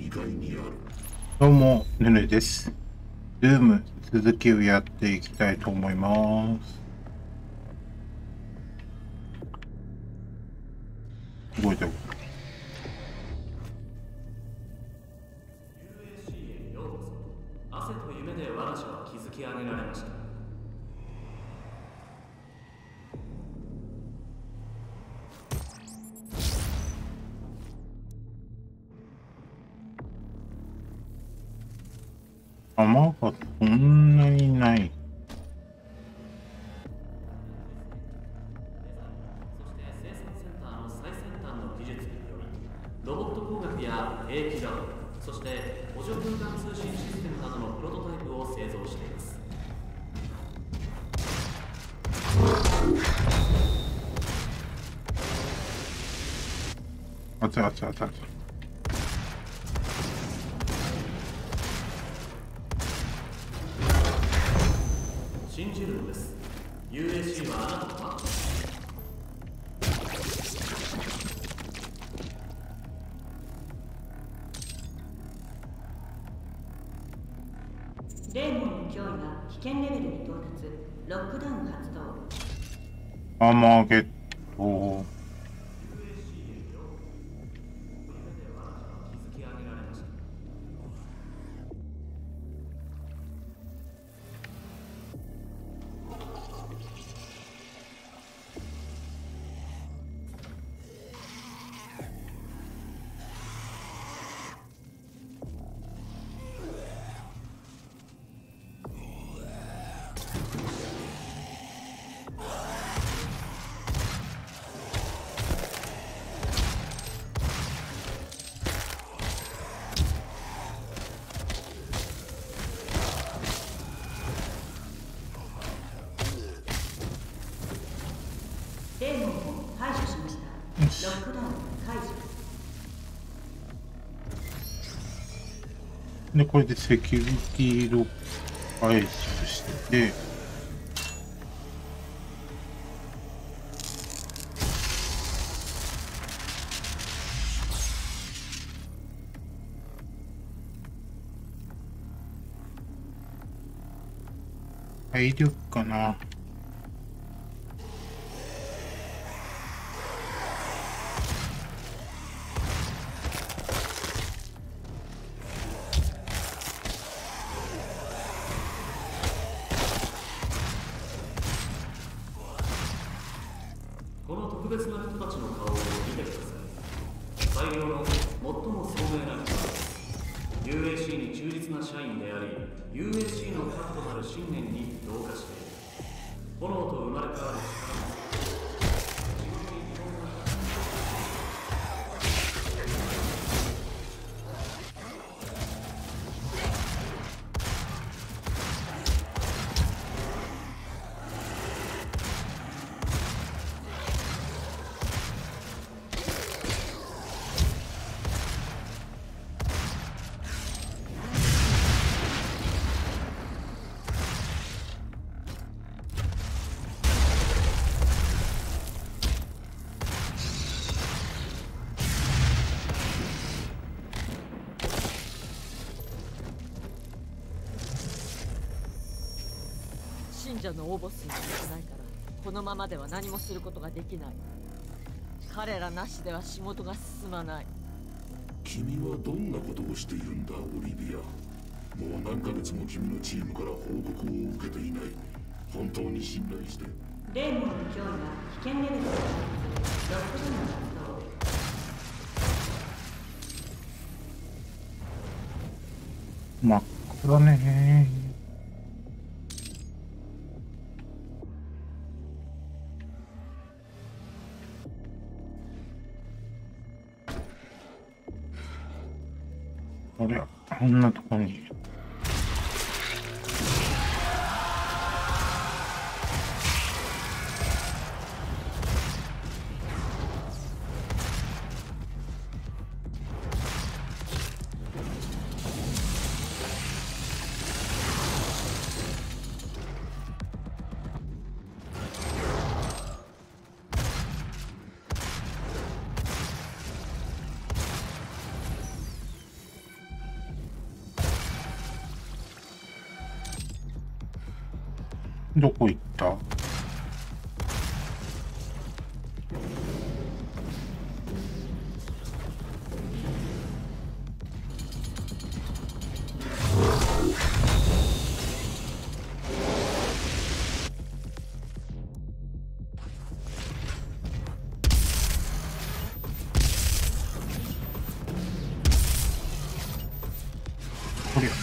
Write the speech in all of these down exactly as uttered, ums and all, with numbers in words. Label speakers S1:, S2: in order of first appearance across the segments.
S1: 意外にある。
S2: どうも、ねねです。ルーム続きをやっていきたいと思います。動いてる。
S3: ユーエーシー へようこそ。汗と夢で我が社は築き上げられました。
S2: 弾がそんなにない。
S3: そして生産センターの最先端の技術によりロボット工学や兵器ガード、そして補助空間通信システムなどのプロトタイプを製造しています。
S2: あつあつあつあつ。
S3: 信じるのです。 ユーエーシー はあなたのマッチ。
S4: デーモンの脅威が危険レベルに到達。ロックダウン発動。
S2: アーマーゲット。
S4: デーモンを排除しました。ロックダウン解除。
S2: で、これでセキュリティロック解除して、体力かな。
S3: この特別な人たちの顔を見てください。採用の最も聡明な人です。 ユーエーシー に忠実な社員であり ユーエーシー の核となる信念に同化している。炎と生まれ変わる力を
S5: 信者の応募数が少ないからこのままでは何もすることができない。彼らなしでは仕事が進まない。
S1: 君はどんなことをしているんだ、オリビア。もう何ヶ月も君のチームから報告を受けていない。本当に信頼して。
S4: デーモンの脅威が危険レベルに到達。ロックダウン発動。
S2: 真っ暗だね。あれ、こんなとこに。 どこ行った？これや。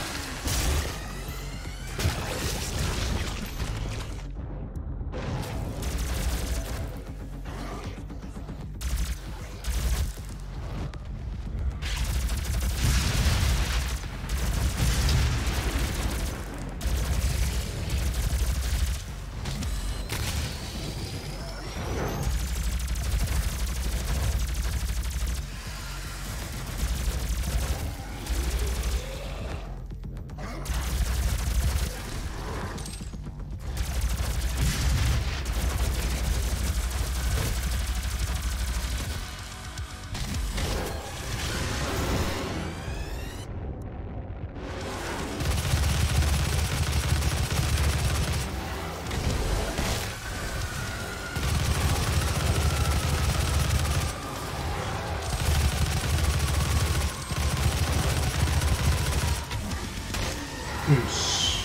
S2: よし。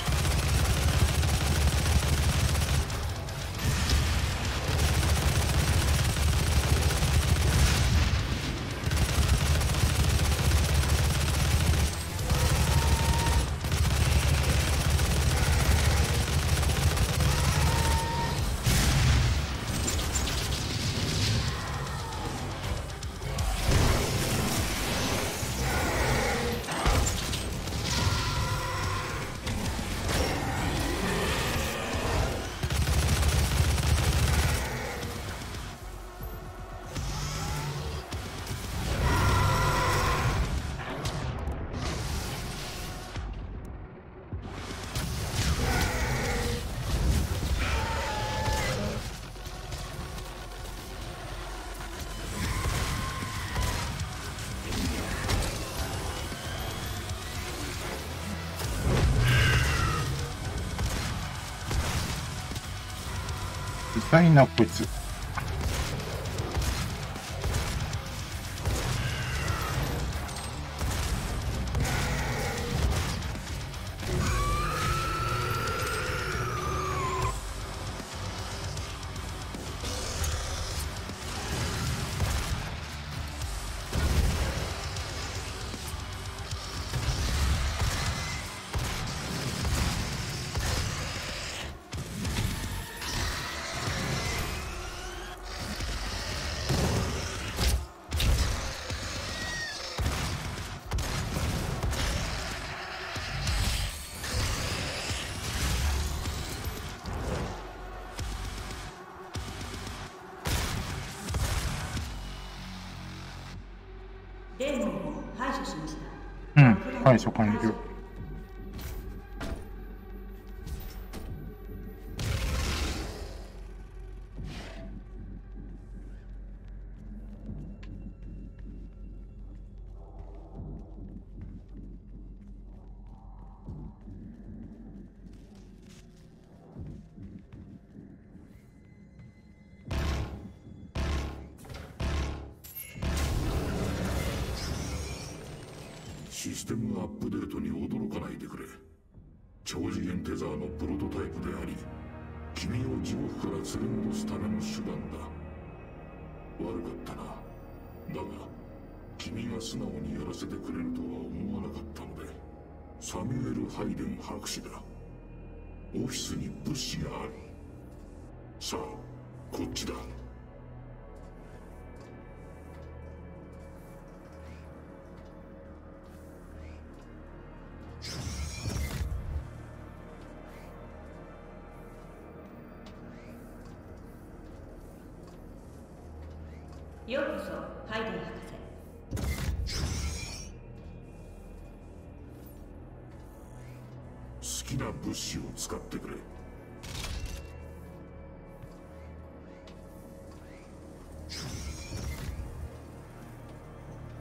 S2: 痛いなこいつ。
S4: デーモンを排除しました。
S2: うん、排除完了。
S1: システムアップデートに驚かないでくれ。超次元テザーのプロトタイプであり、君を地獄から連れ戻すための手段だ。悪かったな。だが君が素直にやらせてくれるとは思わなかったので。サミュエル・ハイデン博士だ。オフィスに物資がある。さあこっちだ。
S4: ようこそハイデン博
S1: 士。好きな物資を使ってくれ。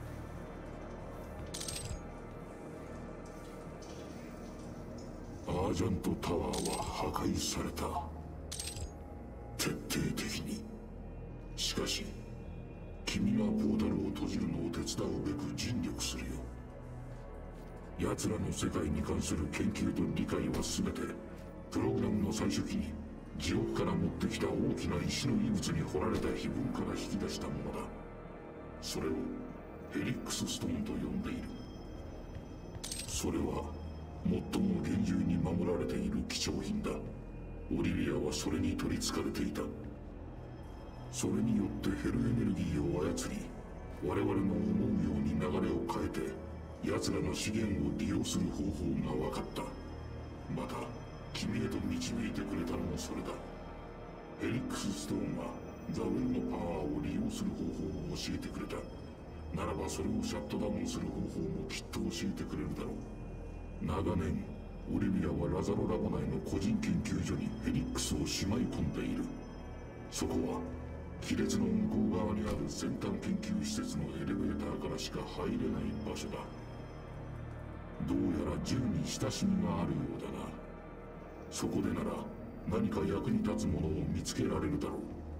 S1: あアジャントタワーは破壊された。徹底的に。しかし君がポータルを閉じるのを手伝うべく尽力するよ。奴らの世界に関する研究と理解は全てプログラムの最初期に地獄から持ってきた大きな石の遺物に彫られた碑文から引き出したものだ。それをヘリックスストーンと呼んでいる。それは最も厳重に守られている貴重品だ。オリビアはそれに取りつかれていた。それによってヘルエネルギーを操り、我々の思うように流れを変えて奴らの資源を利用する方法が分かった。また君へと導いてくれたのもそれだ。ヘリックスストーンはザウェルのパワーを利用する方法を教えてくれた。ならばそれをシャットダウンする方法もきっと教えてくれるだろう。長年オリビアはラザロラボ内の個人研究所にヘリックスをしまい込んでいる。そこは亀裂の向こう側にある先端研究施設のエレベーターからしか入れない場所だ。どうやら銃に親しみがあるようだな。そこでなら何か役に立つものを見つけられるだろ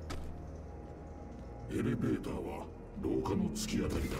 S1: う。エレベーターは廊下の突き当たりだ。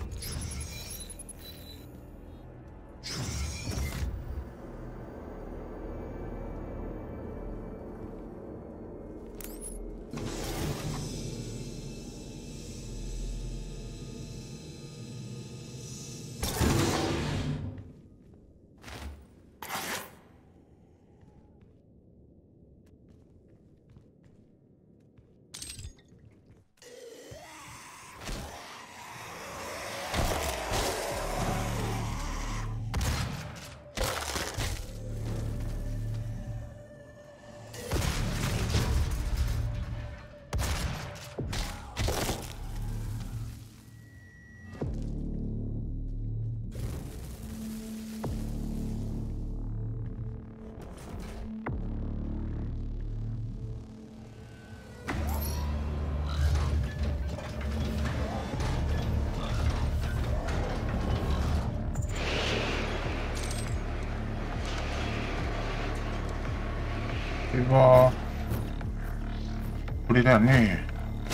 S2: これはこれだよね。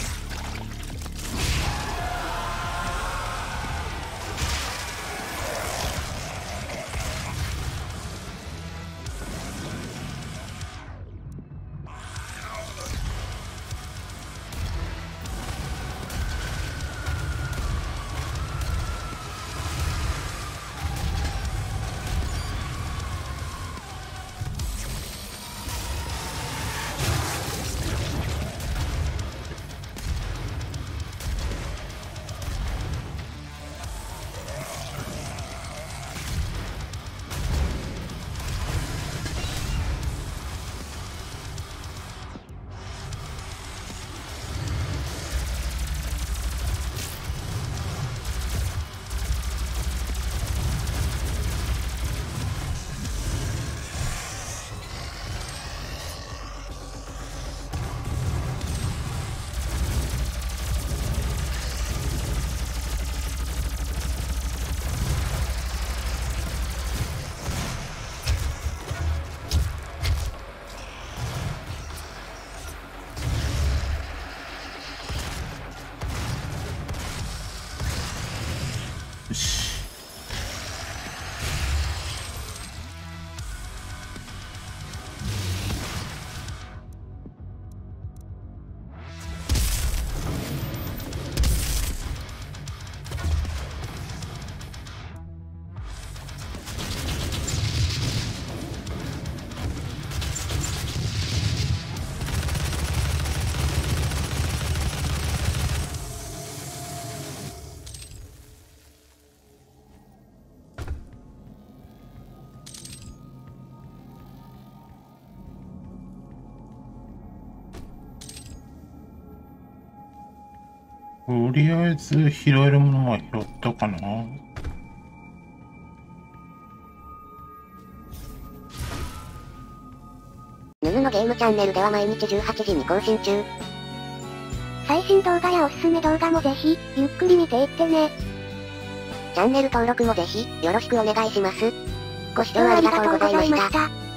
S2: よし。とりあえず拾えるものは拾ったかな。
S6: ヌヌのゲームチャンネルでは毎日じゅうはちじに更新中。最新動画やおすすめ動画もぜひ、ゆっくり見ていってね。チャンネル登録もぜひ、よろしくお願いします。ご視聴ありがとうございました。